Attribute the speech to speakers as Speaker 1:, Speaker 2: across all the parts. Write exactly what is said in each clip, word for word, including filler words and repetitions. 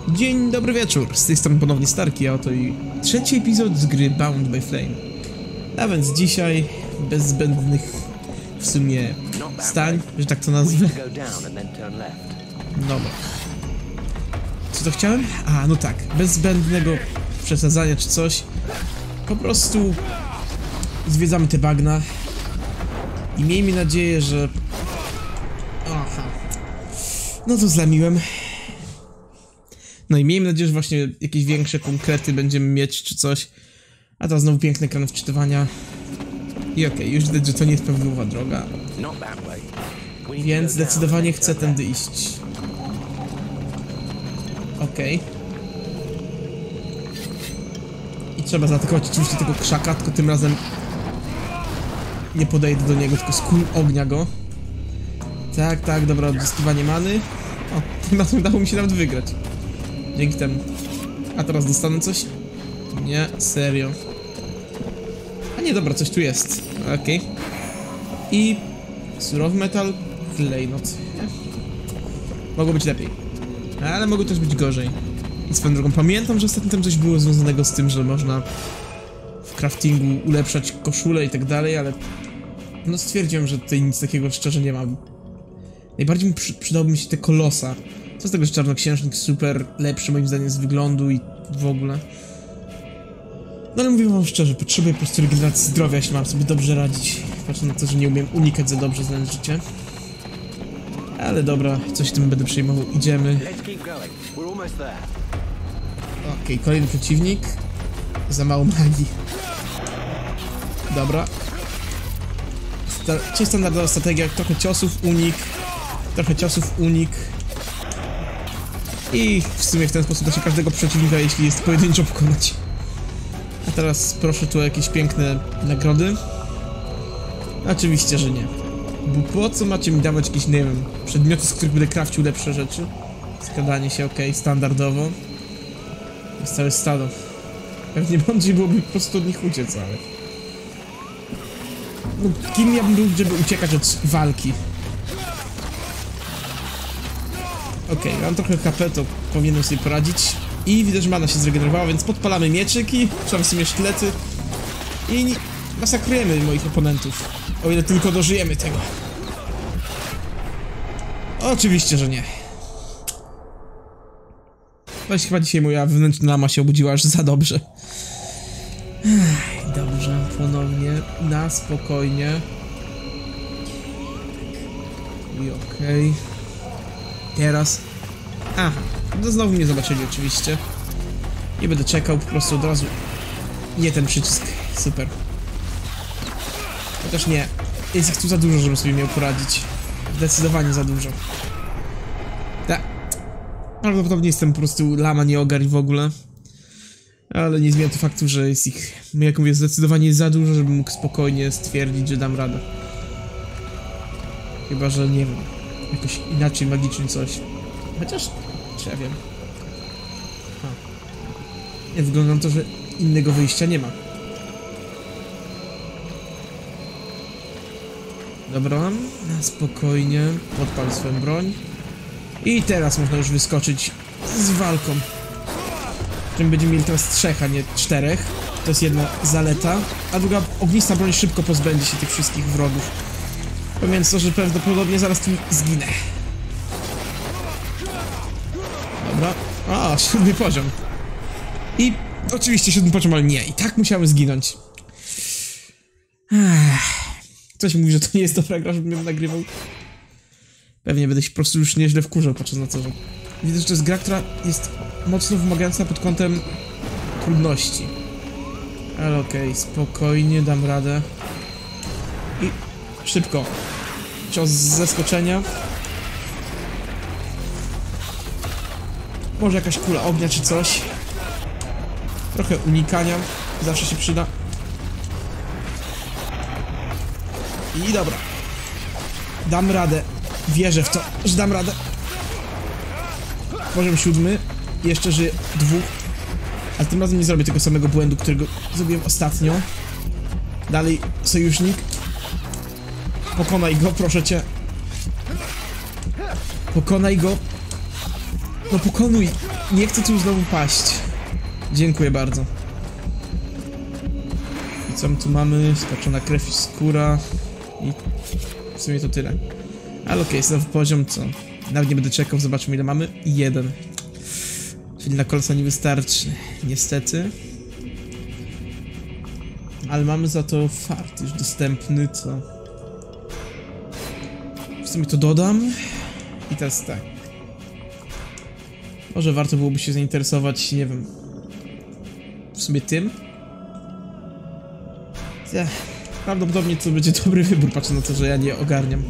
Speaker 1: Dzień dobry wieczór, z tej strony ponownie Starki, a oto i trzeci epizod z gry Bound by Flame. A więc dzisiaj bez zbędnych w sumie stań, że tak to nazwę. Dobra. Co to chciałem? A, no tak, bez zbędnego przesadzania czy coś. Po prostu zwiedzamy te bagna i miejmy nadzieję, że... Aha. No to zlamiłem. No i miejmy nadzieję, że właśnie jakieś większe konkrety będziemy mieć czy coś. A to znowu piękny ekran wczytywania. I okej, okay, już widać, że to nie jest prawidłowa droga. Więc zdecydowanie chcę tędy iść. Okej. Okay. I trzeba zaatakować oczywiście tego krzaka, tylko tym razem nie podejdę do niego, tylko z kul ognia go. Tak, tak, dobra, odzyskiwanie many. O, tym razem udało mi się nawet wygrać. Dzięki temu. A teraz dostanę coś? Nie, serio. A nie, dobra, coś tu jest. Okej. Okay. I surowy metal, klejnot. Mogło być lepiej. Ale mogło też być gorzej. I swoją drogą, pamiętam, że ostatnio tam coś było związanego z tym, że można w craftingu ulepszać koszulę i tak dalej, ale no stwierdziłem, że tutaj nic takiego szczerze nie mam. Najbardziej mi przy, przydałby mi się te kolosa. Co z tego, że czarnoksiężnik super lepszy moim zdaniem z wyglądu i w ogóle. No ale mówię wam szczerze, potrzebuję po prostu regeneracji zdrowia, jeśli mam sobie dobrze radzić. Patrzę na to, że nie umiem unikać za dobrze znaleźć życie. Ale dobra, coś tym będę przejmował. Idziemy. Okej, okay, kolejny przeciwnik. Za mało magii. Dobra. Sta standardowa strategia, trochę ciosów, unik. Trochę ciosów, unik. I w sumie w ten sposób da się każdego przeciwnika, jeśli jest pojedynczo, pokonać. A teraz proszę tu o jakieś piękne nagrody. Oczywiście, że nie. Bo po co macie mi dawać jakieś, nie wiem, przedmioty, z których będę crafcił lepsze rzeczy? Skradanie się, okej, okay, standardowo. Jest całe stado. Pewnie bardziej byłoby po prostu od nich uciec, ale... No, kim ja bym był, żeby uciekać od walki? Okej, okay, mam trochę H P, to powinienem sobie poradzić. I widać, że mana się zregenerowała, więc podpalamy mieczyk i trzeba w sumie sztylety. I masakrujemy moich oponentów. O ile tylko dożyjemy tego. Oczywiście, że nie. Właśnie chyba dzisiaj moja wewnętrzna lama się obudziła aż za dobrze. Ech, dobrze, ponownie, na spokojnie. I okej. Okay. Teraz. Aha, no znowu mnie zobaczyli oczywiście. Nie będę czekał, po prostu od razu. Nie ten przycisk, super. Chociaż nie, jest ich tu za dużo, żebym sobie miał poradzić. Zdecydowanie za dużo. Tak. Prawdopodobnie jestem po prostu lama, nie ogar i w ogóle. Ale nie zmienia to faktu, że jest ich, jak mówię, zdecydowanie za dużo, żebym mógł spokojnie stwierdzić, że dam radę. Chyba, że nie wiem, jakoś inaczej magicznie coś. Chociaż, czy ja wiem. Ha. Nie, wygląda na to, że innego wyjścia nie ma. Dobra, na spokojnie, podpal swoją broń. I teraz można już wyskoczyć z walką. Którym będziemy mieli teraz trzech, a nie czterech. To jest jedna zaleta. A druga, ognista broń szybko pozbędzie się tych wszystkich wrogów. Pamiętaj to, że prawdopodobnie zaraz tu zginę. Dobra. A, siódmy poziom. I oczywiście siódmy poziom, ale nie. I tak musiałem zginąć. Ech. Ktoś mówi, że to nie jest dobra gra, żebym ją nagrywał. Pewnie będę się po prostu już nieźle wkurzał, patrząc na to, że... Widzę, że to jest gra, która jest mocno wymagająca pod kątem trudności. Ale okej, okay, spokojnie, dam radę. I szybko. Cios z zaskoczenia. Może jakaś kula ognia czy coś. Trochę unikania. Zawsze się przyda. I dobra. Dam radę. Wierzę w to, że dam radę. Poziom siódmy. Jeszcze żyję dwóch. Ale tym razem nie zrobię tego samego błędu, którego zrobiłem ostatnio. Dalej, sojusznik. Pokonaj go, proszę cię. Pokonaj go. No pokonuj! Nie chcę tu znowu paść. Dziękuję bardzo. I co my tu mamy? Skaczona krew i skóra. I w sumie to tyle. Ale okej, okay, nowy poziom, co? Nawet nie będę czekał, zobaczmy ile mamy. Jeden. Czyli na kolesa nie wystarczy. Niestety. Ale mamy za to fart już dostępny, co? W sumie to dodam. I teraz tak. Może warto byłoby się zainteresować, nie wiem, w sumie tym. Ja, prawdopodobnie to będzie dobry wybór, patrzę na to, że ja nie ogarniam.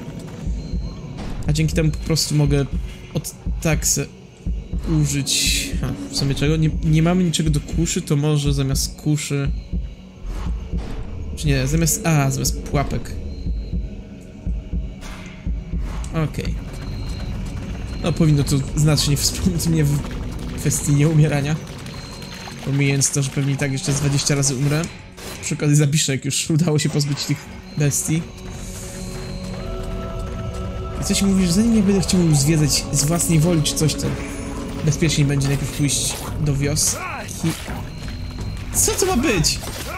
Speaker 1: A dzięki temu po prostu mogę od tak se użyć... Ha, w sumie czego? Nie, nie mamy niczego do kuszy, to może zamiast kuszy... Czy nie, zamiast... A, zamiast pułapek. Okej. Okay. No powinno to znacznie wspomnieć mnie w kwestii nieumierania. Pomijając to, że pewnie i tak jeszcze z dwadzieścia razy umrę. Przy okazji zapiszę, jak już udało się pozbyć tych bestii. I coś mówisz, że zanim ja będę chciał zwiedzać z własnej woli czy coś, to bezpieczniej będzie najpierw pójść do wioski. Co to ma być?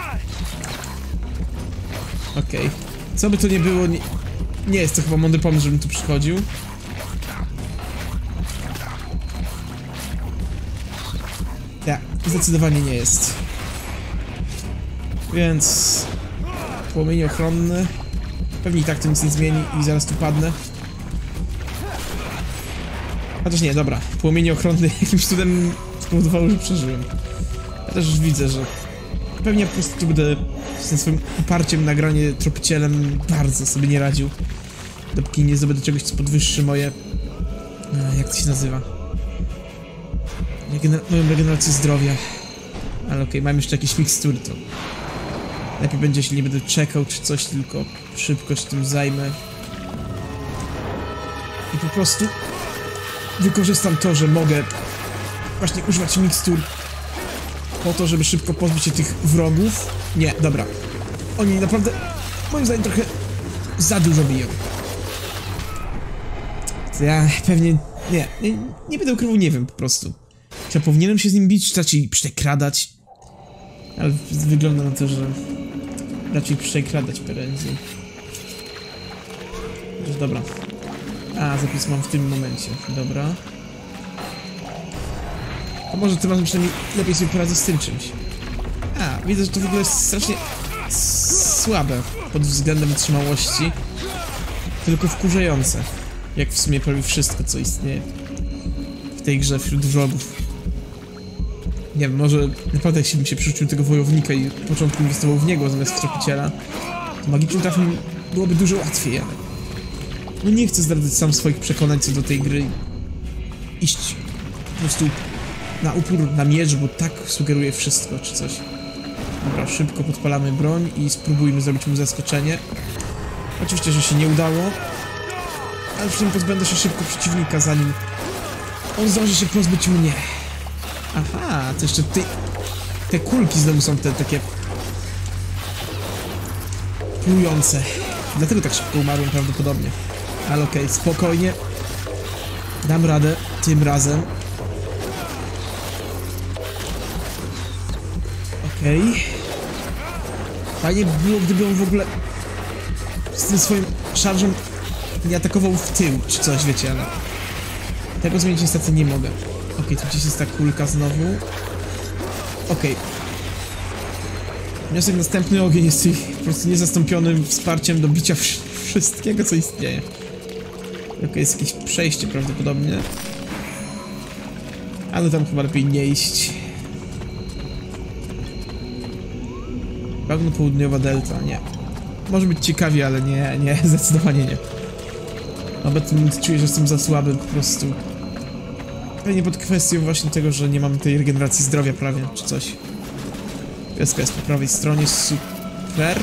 Speaker 1: Okej. Okay. Co by to nie było, nie, nie jest to chyba mądry pomysł, żebym tu przychodził. Tak, zdecydowanie nie jest. Więc... Płomień ochronny. Pewnie i tak to nic nie zmieni i zaraz tu padnę. Chociaż nie, dobra. Płomień ochronny jakimś cudem spowodowało, że przeżyłem. Ja też widzę, że... Pewnie po prostu będę z tym swoim uparciem na granie tropicielem bardzo sobie nie radził. Dopóki nie zdobędę czegoś, co podwyższy moje... Jak to się nazywa? Regener moją regenerację zdrowia. Ale okej, okay, mam jeszcze jakieś mikstury, to... Lepiej będzie, jeśli nie będę czekał czy coś, tylko szybko się tym zajmę. I po prostu wykorzystam to, że mogę właśnie używać mikstur po to, żeby szybko pozbyć się tych wrogów. Nie, dobra. Oni naprawdę, moim zdaniem, trochę za dużo biją. To ja pewnie... Nie, nie, nie będę ukrywał, nie wiem po prostu. Czy ja powinienem się z nim bić, czy raczej przekradać? Ale wygląda na to, że raczej przekradać prędzej. Dobra. A, zapis mam w tym momencie. Dobra. To może tym razem przynajmniej lepiej sobie poradzę z tym czymś. A, widzę, że to w ogóle jest strasznie słabe pod względem wytrzymałości. Tylko wkurzające. Jak w sumie prawie wszystko, co istnieje w tej grze wśród wrogów. Nie wiem, może naprawdę jak bym się przerzucił tego wojownika i na początku inwestował w niego zamiast w tropiciela, to magicznym trafem byłoby dużo łatwiej, ale... No nie chcę zdradzać sam swoich przekonań co do tej gry. Iść po prostu na upór, na miecz, bo tak sugeruje wszystko, czy coś. Dobra, szybko podpalamy broń i spróbujmy zrobić mu zaskoczenie. Oczywiście, że się nie udało, ale przynajmniej pozbędę się szybko przeciwnika, zanim on zdąży się pozbyć mnie. Aha, to jeszcze ty... Te kulki znowu są te takie... plujące. Dlatego tak szybko umarłem prawdopodobnie. Ale okej, okay, spokojnie. Dam radę tym razem. Okej. Okay. Fajnie by było, gdyby on w ogóle z tym swoim szarżem nie atakował w tył, czy coś, wiecie, ale... Tego zmienić niestety nie mogę. Okej, okay, tu gdzieś jest ta kulka znowu. Okej. Okay. Wniosek następny, ogień jest ich po prostu niezastąpionym wsparciem do bicia wszystkiego, co istnieje. Okej, okay, jest jakieś przejście prawdopodobnie. Ale tam chyba lepiej nie iść. Bagno południowa delta, nie. Może być ciekawie, ale nie, nie, zdecydowanie nie. Obecnie czuję, że jestem za słaby po prostu. Pewnie pod kwestią właśnie tego, że nie mamy tej regeneracji zdrowia prawie, czy coś. Pieska jest po prawej stronie, super.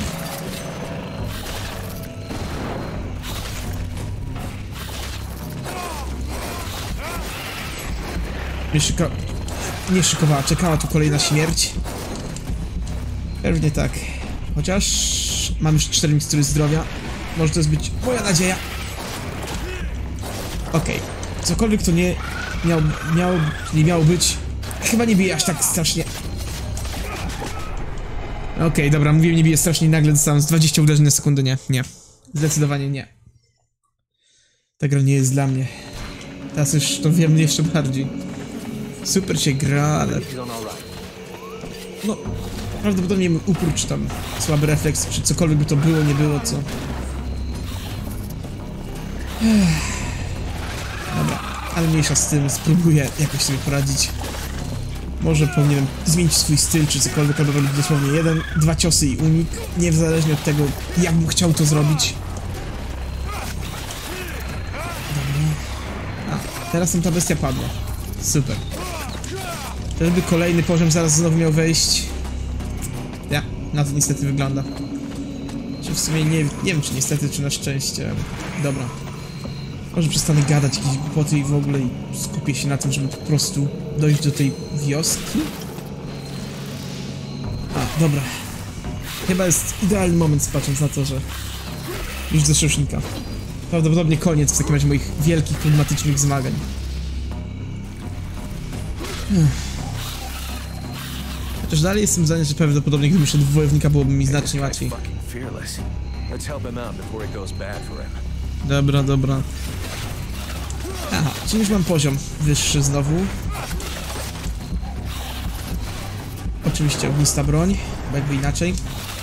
Speaker 1: Nie, szyka... nie szykowała, czekała tu kolejna śmierć. Pewnie tak. Chociaż mam już cztery mikstury zdrowia. Może to jest być moja nadzieja. Okej. Okay. cokolwiek to nie miał, miał, nie miało być, chyba nie bije aż tak strasznie. Okej, okay, dobra, mówiłem, nie bije strasznie i nagle dostałem z dwadzieścia uderzeń na sekundę, nie, nie. Zdecydowanie nie. Ta gra nie jest dla mnie. Teraz już to wiem jeszcze bardziej. Super się gra, ale... No, prawdopodobnie upór, czy tam słaby refleks, czy cokolwiek by to było, nie było, co... Ech. Dobra, ale mniejsza z tym, spróbuję jakoś sobie poradzić. Może powinienem zmienić swój styl, czy cokolwiek, albo robić dosłownie jeden, dwa ciosy i unik, niezależnie od tego, jak bym chciał to zrobić. Dobra. A, teraz tam ta bestia padła. Super. Żeby kolejny poziom zaraz znowu miał wejść. Ja, na to niestety wygląda. Czy w sumie nie, nie wiem, czy niestety, czy na szczęście. Dobra. Może przestanę gadać jakieś głupoty i w ogóle i skupię się na tym, żeby po prostu dojść do tej wioski. A, dobra. Chyba jest idealny moment, patrząc na to, że już do sojusznika. Prawdopodobnie koniec w takim razie moich wielkich, klimatycznych zmagań. Chociaż dalej jestem zdania, że prawdopodobnie gdybym szedł w wojownika, byłoby mi znacznie łatwiej. Dobra, dobra. Aha, czyli już mam poziom wyższy znowu. Oczywiście ognista broń, bo jakby inaczej.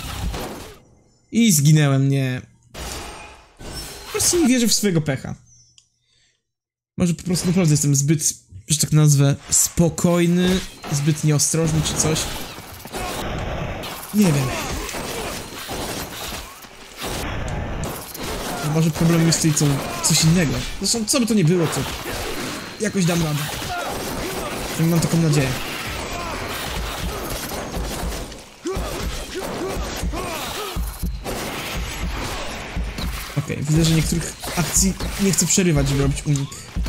Speaker 1: I zginęłem, nie. Po prostu nie wierzę w swojego pecha. Może po prostu naprawdę jestem zbyt, że tak nazwę, spokojny, zbyt nieostrożny czy coś. Nie wiem. Może problem jest tutaj co, coś innego. Zresztą co by to nie było, to jakoś dam radę. Mam taką nadzieję. Okej, okay, widzę, że niektórych akcji nie chcę przerywać, żeby robić unik.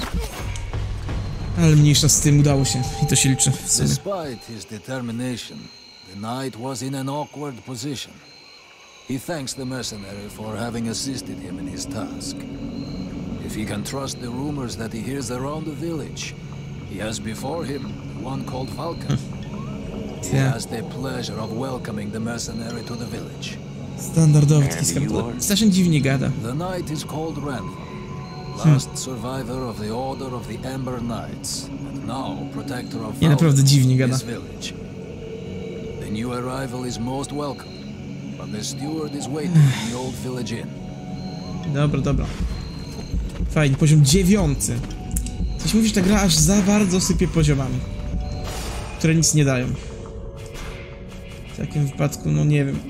Speaker 1: Ale mniejsza z tym, udało się i to się liczy w sumie.
Speaker 2: Despite his determination, the knight was in an awkward position. He thanks the mercenary for having assisted him in his task. If he can trust the rumors that he hears around the village, he has before him one called Falcon. He
Speaker 1: Yeah.
Speaker 2: has the pleasure of welcoming the mercenary to the village.
Speaker 1: Standardowy taki skam. Strasznie dziwnie gada.
Speaker 2: The knight is called Randall, last hmm. survivor of the Order of the Ember Knights, and now protector of
Speaker 1: Nie, naprawdę dziwnie gada.
Speaker 2: this village. The new arrival is most welcome, but the steward is waiting in the old village inn.
Speaker 1: Dobra, dobra. Fajnie, poziom dziewiąty. Coś mówisz, że ta gra aż za bardzo sypie poziomami, które nic nie dają. W takim wypadku, no nie wiem.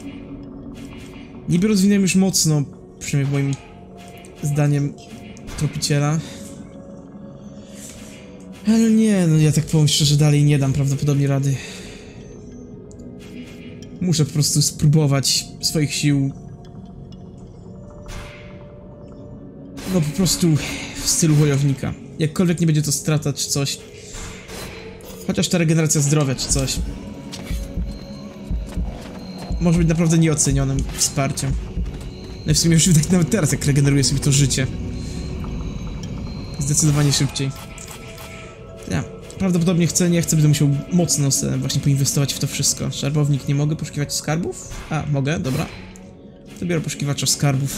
Speaker 1: Niby rozwinąłem już mocno, przynajmniej moim zdaniem, tropiciela. Ale nie, no ja tak powiem szczerze, dalej nie dam prawdopodobnie rady. Muszę po prostu spróbować swoich sił. No po prostu w stylu wojownika. Jakkolwiek nie będzie to strata czy coś. Chociaż ta regeneracja zdrowia czy coś. Może być naprawdę nieocenionym wsparciem. No i w sumie już widać nawet teraz, jak regeneruje sobie to życie. Zdecydowanie szybciej. Ja prawdopodobnie chcę, nie chcę, będę musiał mocno sobie właśnie poinwestować w to wszystko. Szarbownik, nie mogę poszukiwać skarbów? A, mogę, dobra. To biorę poszukiwacza skarbów.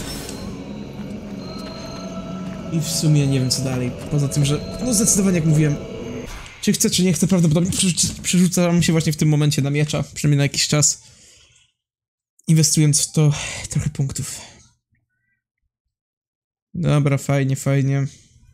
Speaker 1: I w sumie nie wiem co dalej. Poza tym, że no zdecydowanie jak mówiłem, czy chcę, czy nie chcę, prawdopodobnie przerzucam się właśnie w tym momencie na miecza, przynajmniej na jakiś czas. Inwestując w to trochę punktów. Dobra, fajnie, fajnie.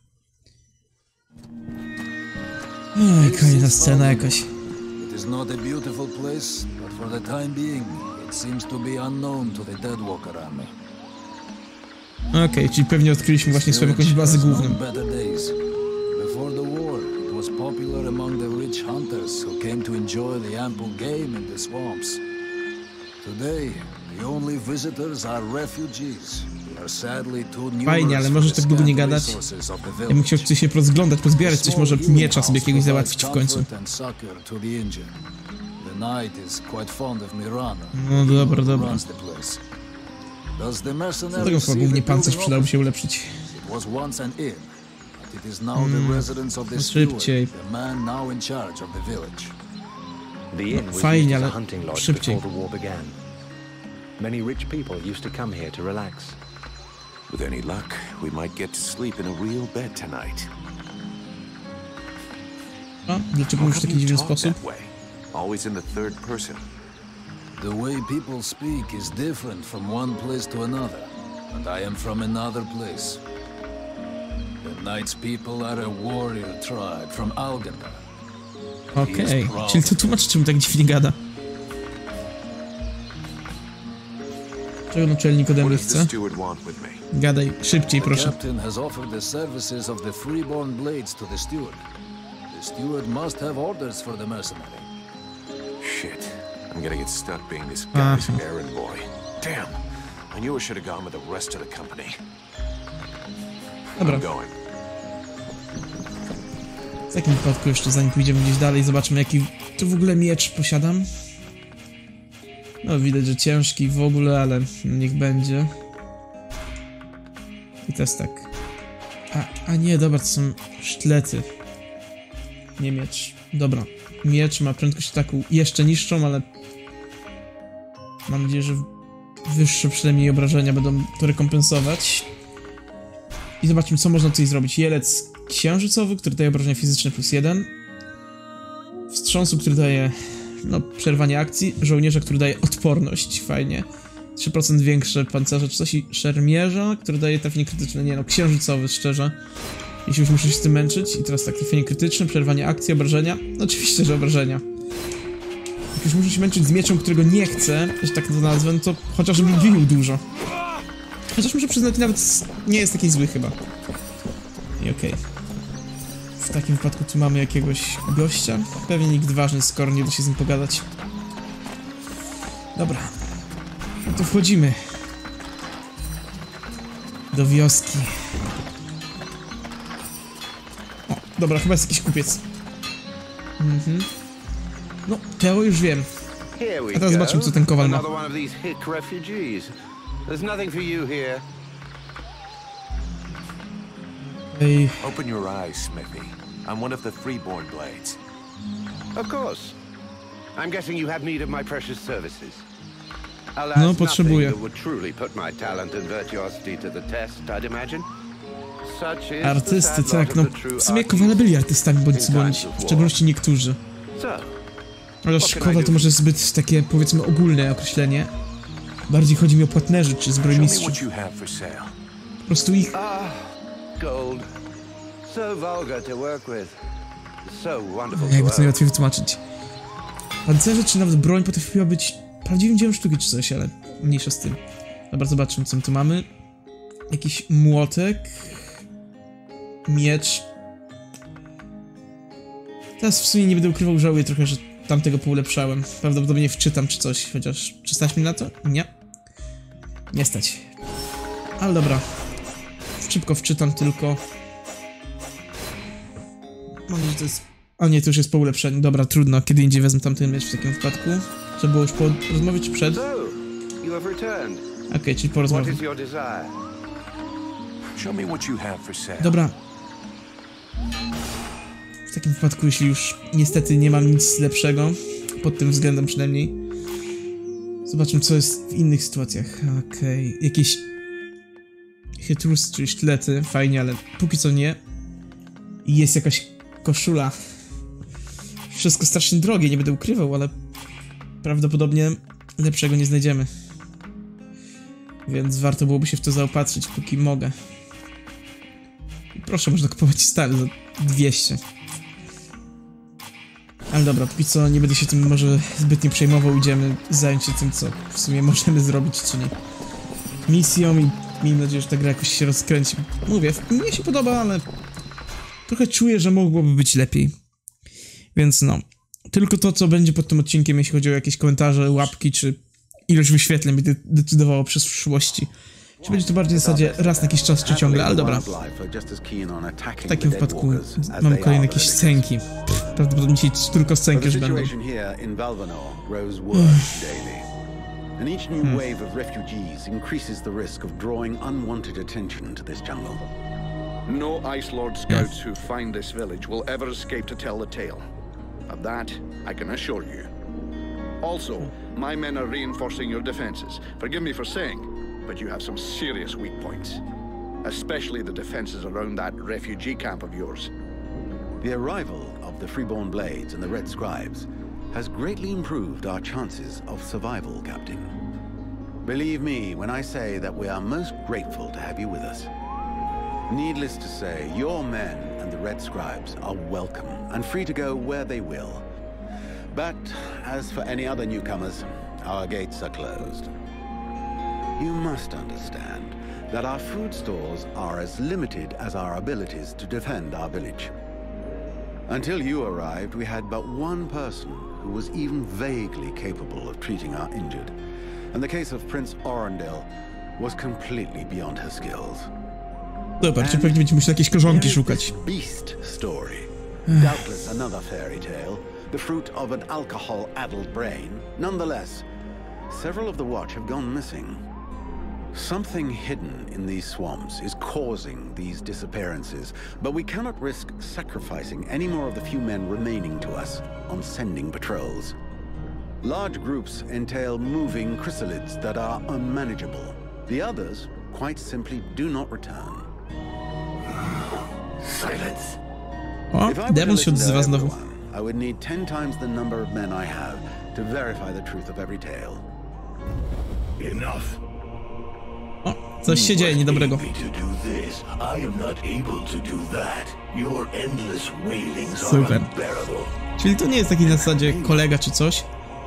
Speaker 1: Oj, kolejna scena jakaś.
Speaker 2: It is not a beautiful place, but for the time being, it seems to be unknown to the Deadwalker army.
Speaker 1: Okej, okay, czyli pewnie odkryliśmy właśnie swoją jakąś bazę główną.
Speaker 2: Before the war, it was popular among the rich hunters who came to enjoy the ample game in the swamps. Today, the only visitors are refugees. Are sadly too numerous.
Speaker 1: Fajnie, ale możesz tak długo nie gadać. Ja bym chciał coś się rozglądać, pozbierać coś, może miecza sobie jakiegoś załatwić w końcu. No dobra, dobra.
Speaker 2: Dlatego
Speaker 1: chyba głównie pancerz przydałby się ulepszyć.
Speaker 2: it is now the residence of the
Speaker 1: Szybciej.
Speaker 2: steward, the man now in charge of the village.
Speaker 3: The inn was
Speaker 1: Fajnie,
Speaker 3: used as
Speaker 1: ale
Speaker 3: a hunting lodge
Speaker 1: szybciej.
Speaker 3: before the war began. Many rich people used to come here to relax.
Speaker 4: With any luck, we might get to sleep in a real bed tonight.
Speaker 1: A, dlaczego mówisz w taki dziwny sposób?
Speaker 4: Always in the third person.
Speaker 2: The way people speak is different from one place to another, and I am from another place. The Knight's people are a warrior tribe from Alganda.
Speaker 1: Okej, okay. Czyli to tłumaczy, czemu tak dziwnie gada. Czego naczelnik ode mnie chce? Gadaj szybciej, proszę.
Speaker 2: The captain has offered the services of the freeborn blades to the steward. The steward must have orders for the mercenary.
Speaker 4: Shit. I'm gonna get stuck being this guy's errand boy. Damn. I knew I should have gone with the rest of the company.
Speaker 1: Dobra.
Speaker 4: I'm going.
Speaker 1: W takim wypadku jeszcze zanim pójdziemy gdzieś dalej, zobaczmy jaki tu w ogóle miecz posiadam. No widać, że ciężki w ogóle, ale niech będzie. I teraz tak. A, a nie, dobra, to są sztylety. Nie miecz. Dobra. Miecz ma prędkość ataku jeszcze niższą, ale mam nadzieję, że wyższe przynajmniej obrażenia będą to rekompensować. I zobaczmy, co można tutaj zrobić. Jelec księżycowy, który daje obrażenia fizyczne plus jeden. Wstrząsu, który daje no, przerwanie akcji. Żołnierza, który daje odporność. Fajnie. trzy procent większe pancerze czy coś. I szermierza, który daje trafienie krytyczne. Nie no, księżycowy, szczerze. Jeśli już muszę się z tym męczyć. I teraz tak, trafienie krytyczne, przerwanie akcji, obrażenia. No oczywiście, że obrażenia. Jak już muszę się męczyć z mieczem, którego nie chcę, że tak to nazwę, no to chociażbym bił dużo. Chociaż muszę przyznać, nawet nie jest taki zły chyba. I okej. Okay. W takim wypadku tu mamy jakiegoś gościa. Pewnie nikt ważny, skoro nie da się z nim pogadać. Dobra. No to wchodzimy. Do wioski. O, dobra, chyba jest jakiś kupiec. Mhm. No, Teo już wiem. A teraz zobaczymy, co ten kowal ma. Ej.
Speaker 4: Open your eyes, Smithy. I'm one of the freeborn blades.
Speaker 5: Of course. I'm guessing you have need of my precious services.
Speaker 1: No, potrzebuję. Artysty, tak, no w sumie kowale byli artystami bądź bądź, w szczególności niektórzy. Chociaż kowal to może zbyt takie, powiedzmy, ogólne określenie. Bardziej chodzi mi o płatnerzy czy zbrojmistrzów. Po prostu ich... Jakby to najłatwiej wytłumaczyć. Pancerze czy nawet broń potrafiła być prawdziwym dziełem sztuki czy coś, ale mniejsza z tym. Dobra, zobaczmy, co my tu mamy. Jakiś młotek. Miecz. Teraz w sumie nie będę ukrywał, żałuję trochę, że tamtego poulepszałem. Prawdopodobnie wczytam czy coś, chociaż... Czy stać mi na to? Nie. Nie stać. Ale dobra. Szybko wczytam tylko. Mam nadzieję, że to jest... A nie, to już jest po ulepszeniu. Dobra, trudno. Kiedy indziej wezmę tamten miecz w takim wypadku. Trzeba było już po rozmowie czy przed? Okej, okay, czyli po rozmowie. Dobra. W takim wypadku, jeśli już niestety nie mam nic lepszego, pod tym względem przynajmniej, zobaczmy, co jest w innych sytuacjach. Okej, okay. Jakieś chytrusy, czyli sztylety, fajnie, ale póki co nie. I jest jakaś koszula. Wszystko strasznie drogie, nie będę ukrywał, ale prawdopodobnie lepszego nie znajdziemy. Więc warto byłoby się w to zaopatrzyć, póki mogę. I proszę, można kupować stary za dwieście. Ale dobra, póki co nie będę się tym może zbytnio przejmował, idziemy zająć się tym, co w sumie możemy zrobić, czyli misją i miejmy nadzieję, że ta gra jakoś się rozkręci. Mówię, mnie się podoba, ale trochę czuję, że mogłoby być lepiej. Więc no, tylko to, co będzie pod tym odcinkiem, jeśli chodzi o jakieś komentarze, łapki, czy ilość wyświetleń, będzie decydowało przez przyszłości. Czy będzie to bardziej w zasadzie raz na jakiś czas, czy ciągle, ale dobra. W takim wypadku mamy kolejne jakieś scenki. Prawdopodobnie dzisiaj tylko scenki już będą.
Speaker 6: And each new hmm. wave of refugees increases the risk of drawing unwanted attention to this jungle. No Ice Lord scouts who find this village will ever escape to tell the tale. Of that, I can assure you. Also, my men are reinforcing your defenses. Forgive me for saying, but you have some serious weak points. Especially the defenses around that refugee camp of yours.
Speaker 7: The arrival of the Freeborn Blades and the Red Scribes has greatly improved our chances of survival, Captain. Believe me when I say that we are most grateful to have you with us. Needless to say, your men and the Red Scribes are welcome and free to go where they will. But as for any other newcomers, our gates are closed. You must understand that our food stores are as limited as our abilities to defend our village. Until you arrived, we had but one person who was even vaguely capable of treating our injured. And the case of Prince Orendil was completely beyond her skills.
Speaker 1: Dobra, czy pewnie będziemy musieli jakieś korzonki szukać.
Speaker 7: Beast story. Doubtless another fairy tale, the fruit of an alcohol-addled brain. Nonetheless, several of the watch have gone missing. Something hidden in these swamps is causing these disappearances, but we cannot risk sacrificing any more of the few men remaining to us on sending patrols. Large groups entail moving chrysalids that are unmanageable. The others, quite simply, do not return.
Speaker 6: Silence.
Speaker 1: O, demon się odzywa znowu.
Speaker 7: I would need ten times the number of men I have to verify the truth of every tale.
Speaker 6: Enough.
Speaker 1: O, coś się dzieje niedobrego. Super. Czyli to nie jest taki na zasadzie kolega czy coś.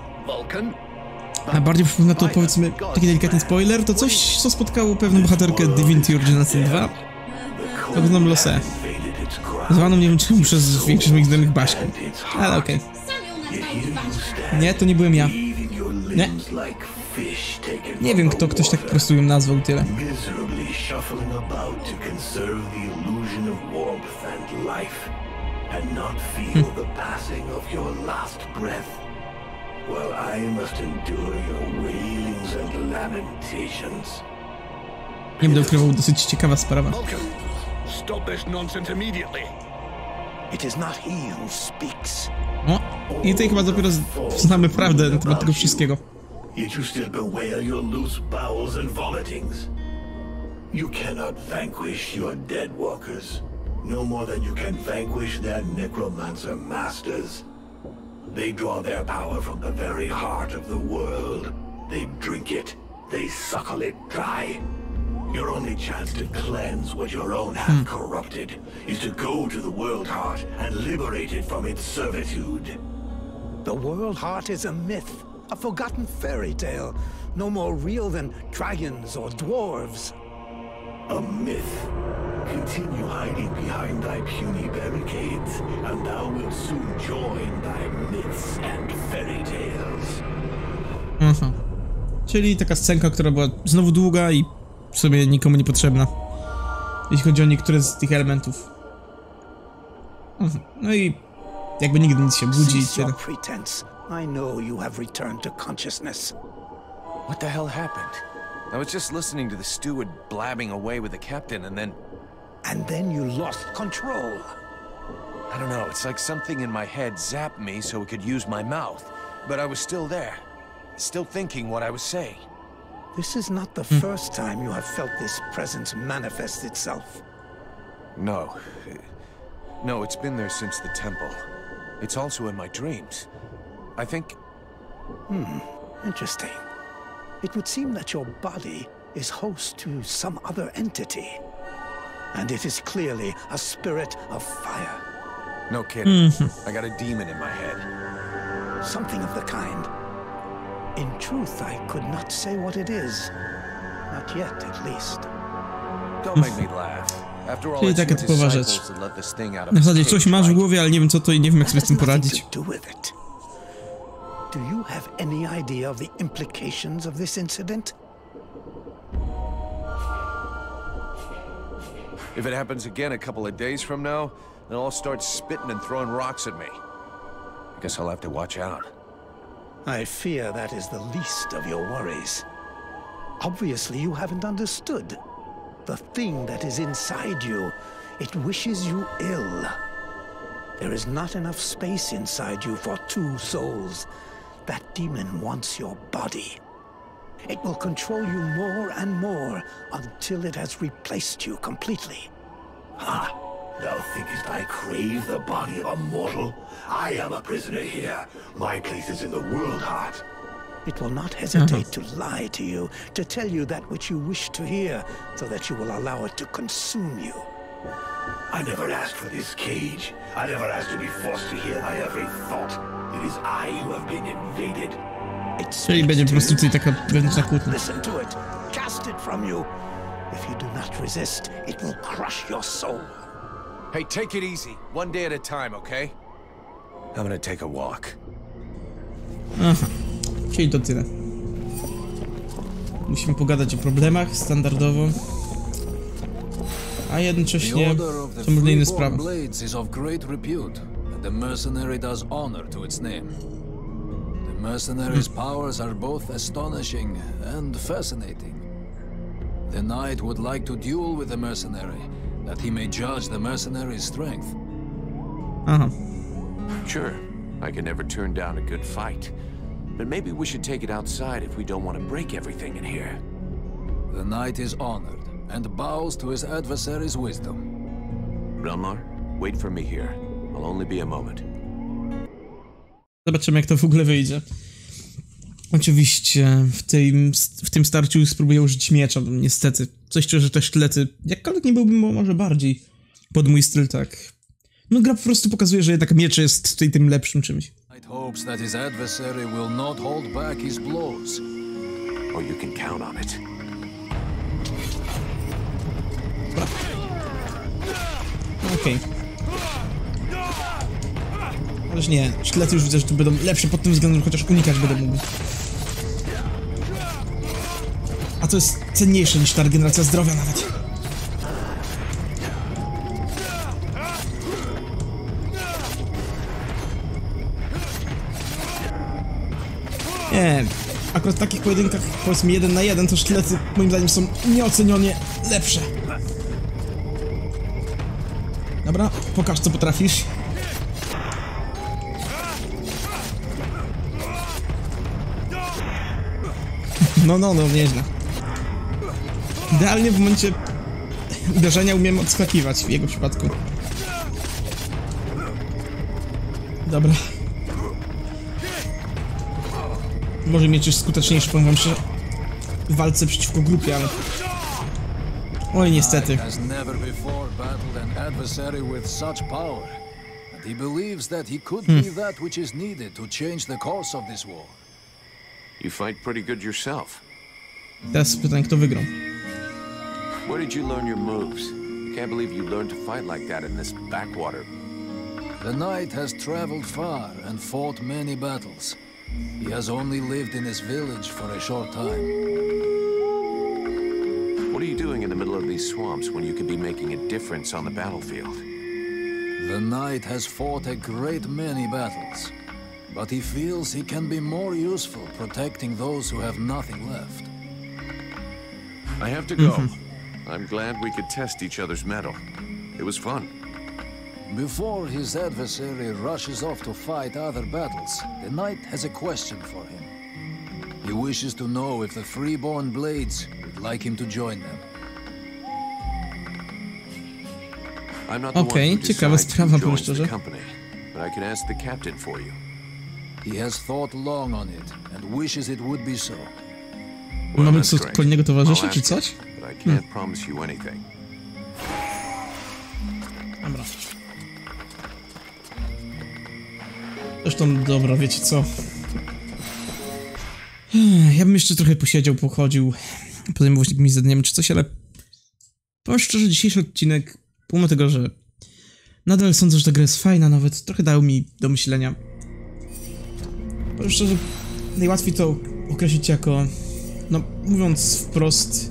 Speaker 1: A bardziej przypomina to, powiedzmy, taki delikatny spoiler, to coś, co spotkało pewną bohaterkę Divinity Original Sin dwa. Pewną Losę. Zwaną nie wiem czemu przez większość moich znajomych Baśką. Ale okej. Okay. Nie, to nie byłem ja. Nie. Nie wiem, kto ktoś tak po prostu ją nazwał, tyle. Nie będę ukrywał, dosyć ciekawa sprawa. O, i tutaj chyba dopiero znamy prawdę na temat tego wszystkiego.
Speaker 8: Yet you still bewail your loose bowels and vomitings. You cannot vanquish your dead walkers, no more than you can vanquish their necromancer masters. They draw their power from the very heart of the world. They drink it, they suckle it dry. Your only chance to cleanse what your own have hmm. corrupted is to go to the World Heart and liberate it from its servitude.
Speaker 9: The World Heart is a myth. A forgotten fairy tale, no more real than dragons or dwarves.
Speaker 8: A myth. Continue hiding behind thy puny barricades, and thou wilt soon join thy myths and fairy tales.
Speaker 1: Aha. Czyli taka scenka, która była znowu długa i w sumie nikomu niepotrzebna. Jeśli chodzi o niektóre z tych elementów. Aha. No i jakby nigdy nic się budzi i tyle.
Speaker 9: I know you have returned to consciousness.
Speaker 4: What the hell happened? I was just listening to the steward blabbing away with the captain and then...
Speaker 9: And then you lost control.
Speaker 4: I don't know, it's like something in my head zapped me so it could use my mouth. But I was still there, still thinking what I was saying.
Speaker 9: This is not the hmm. first time you have felt this presence manifest itself.
Speaker 4: No. No, it's been there since the temple. It's also in my dreams. I think...
Speaker 9: Hmm, interesting. It would seem that your body is host to some other entity. And it is clearly a spirit of fire.
Speaker 4: No kidding. Mm-hmm. I got a demon in my head.
Speaker 9: Something of the kind. In truth, I could not say what it is. Not yet, at least.
Speaker 4: Don't make me laugh. After all,
Speaker 1: Czyli taka typowa rzecz. Na zasadzie coś masz w głowie, ale nie wiem co to i nie wiem jak sobie z tym poradzić.
Speaker 9: Do you have any idea of the implications of this incident?
Speaker 4: If it happens again a couple of days from now, they'll all start spitting and throwing rocks at me. I guess I'll have to watch out.
Speaker 9: I fear that is the least of your worries. Obviously, you haven't understood. The thing that is inside you It wishes you ill. There is not enough space inside you for two souls. That demon wants your body. It will control you more and more until it has replaced you completely.
Speaker 8: Ha! Thou thinkest I crave the body of a mortal? I am a prisoner here. My place is in the world heart.
Speaker 9: It will not hesitate to lie to you, to tell you that which you wish to hear, so that you will allow it to consume you.
Speaker 8: I never asked for this cage. I never asked to be forced to hear my every thought. It is I who have been invaded.
Speaker 1: Czyli będzie po prostu tutaj taka wewnętrzna kłótnia.
Speaker 9: Listen to it. Cast it from you. If you do not resist, it will crush your soul.
Speaker 4: Hey, take it easy. One day at a time, okay? I'm gonna take a walk.
Speaker 1: Aha. Czyli to tyle. Musimy pogadać o problemach standardowo. A jednocześnie są różne inne sprawy.
Speaker 2: The mercenary does honor to its name. The mercenary's powers are both astonishing and fascinating. The knight would like to duel with the mercenary, that he may judge the mercenary's strength.
Speaker 1: Aha.
Speaker 4: Sure, I can never turn down a good fight. But maybe we should take it outside if we don't want to break everything in here.
Speaker 2: The knight is honored and bows to his adversary's wisdom.
Speaker 4: Relmar, wait for me here. I'll only be a moment.
Speaker 1: Zobaczymy, jak to w ogóle wyjdzie. Oczywiście w tym, w tym starciu spróbuję użyć miecza, bo niestety coś czuję, że te sztylety, jakkolwiek nie byłbym może bardziej pod mój styl, tak. No gra po prostu pokazuje, że jednak miecz jest tutaj tym lepszym czymś.
Speaker 2: Hopes that his adversary will not hold back his blows.
Speaker 4: Or you can count on it.
Speaker 1: Okej. Okay. Ależ nie, szkielety już widzę, że tu będą lepsze pod tym względem, chociaż unikać będę mógł. A to jest cenniejsze niż ta regeneracja zdrowia nawet. Nie, akurat w takich pojedynkach, powiedzmy jeden na jeden, to szkielety moim zdaniem są nieocenione lepsze. Dobra, pokaż co potrafisz. No, no, no, nieźle. Idealnie w momencie uderzenia umiem odskakiwać w jego przypadku. Dobra. Może mieć już skuteczniejszy, powiem wam szczerze, w walce przeciwko grupie, ale... Oj, niestety.
Speaker 4: You fight pretty good yourself.
Speaker 1: Teraz pytanie, kto wygrał?
Speaker 4: Where did you learn your moves? I can't believe you learned to fight like that in this backwater.
Speaker 2: The knight has traveled far and fought many battles. He has only lived in this village for a short time.
Speaker 4: What are you doing in the middle of these swamps when you could be making a difference on the battlefield?
Speaker 2: The knight has fought a great many battles, but he feels he can be more useful protecting those who have nothing left.
Speaker 4: I have to go. Mm-hmm. I'm glad we could test each other's mettle. It was fun.
Speaker 2: Before his adversary rushes off to fight other battles, the knight has a question for him. He wishes to know if the Freeborn Blades would like him to join them.
Speaker 4: I'm not the
Speaker 1: okay,
Speaker 4: one who
Speaker 1: ciekawa
Speaker 4: decides
Speaker 1: sprawa,
Speaker 4: who joins
Speaker 1: szczerze.
Speaker 4: the company, but I can ask the captain for you.
Speaker 2: He has thought long on it and wishes it would be so.
Speaker 4: Well,
Speaker 1: Mamy
Speaker 4: that's
Speaker 1: co
Speaker 4: great.
Speaker 1: kolejnego towarzysza,
Speaker 4: I'll
Speaker 1: czy
Speaker 4: ask
Speaker 1: coś?
Speaker 4: him, but I can't promise you anything.
Speaker 1: Dobra. Zresztą, dobra, wiecie co? Ja bym jeszcze trochę posiedział, pochodził, pozajmował się jakimiś zadaniami czy coś, ale powiem szczerze, dzisiejszy odcinek, pomimo tego, że nadal sądzę, że ta gra jest fajna, nawet trochę dał mi do myślenia. Powiem szczerze, najłatwiej to określić jako, no mówiąc wprost,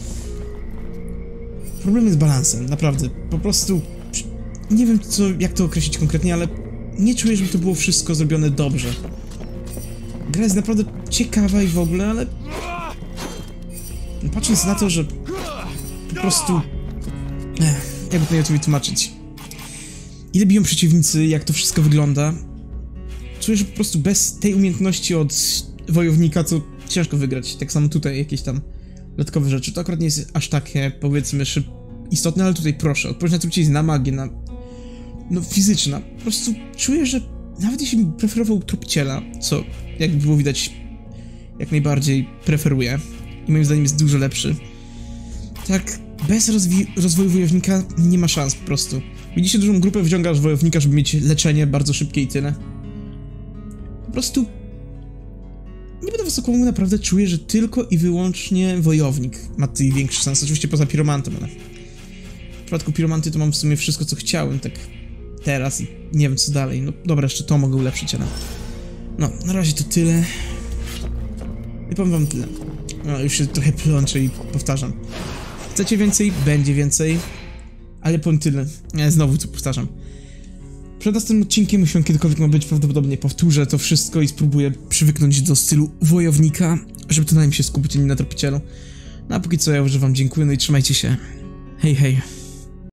Speaker 1: problemy z balansem, naprawdę, po prostu nie wiem co, jak to określić konkretnie, ale nie czuję, żeby to było wszystko zrobione dobrze. Gra jest naprawdę ciekawa i w ogóle, ale patrząc na to, że po prostu jakby to nie to wytłumaczyć. Ile biją przeciwnicy, jak to wszystko wygląda. Czuję, że po prostu bez tej umiejętności od wojownika to ciężko wygrać. Tak samo tutaj jakieś tam dodatkowe rzeczy. To akurat nie jest aż takie, powiedzmy, szyb... istotne, ale tutaj proszę. Odpowiedź na co na magię, na... no fizyczna. Po prostu czuję, że nawet jeśli bym preferował tropiciela, co jak było widać jak najbardziej preferuję i moim zdaniem jest dużo lepszy, tak bez rozwoju wojownika nie ma szans po prostu. Widzicie dużą grupę, wciągasz wojownika, żeby mieć leczenie bardzo szybkie i tyle. Po prostu nie będę wysoko mówił, naprawdę czuję, że tylko i wyłącznie wojownik ma tutaj większy sens, oczywiście poza piromantem, ale w przypadku piromanty to mam w sumie wszystko co chciałem, tak teraz i nie wiem co dalej. No dobra, jeszcze to mogę ulepszyć, ale no, na razie to tyle. I powiem wam tyle. No, już się trochę plączę i powtarzam. Chcecie więcej? Będzie więcej. Ale powiem tyle. Ja znowu to powtarzam. Przed następnym odcinkiem, jeśli on kiedykolwiek ma być, prawdopodobnie powtórzę to wszystko i spróbuję przywyknąć do stylu wojownika, żeby to na nim się skupić, a nie na tropicielu. No a póki co ja już wam dziękuję, no i trzymajcie się. Hej, hej.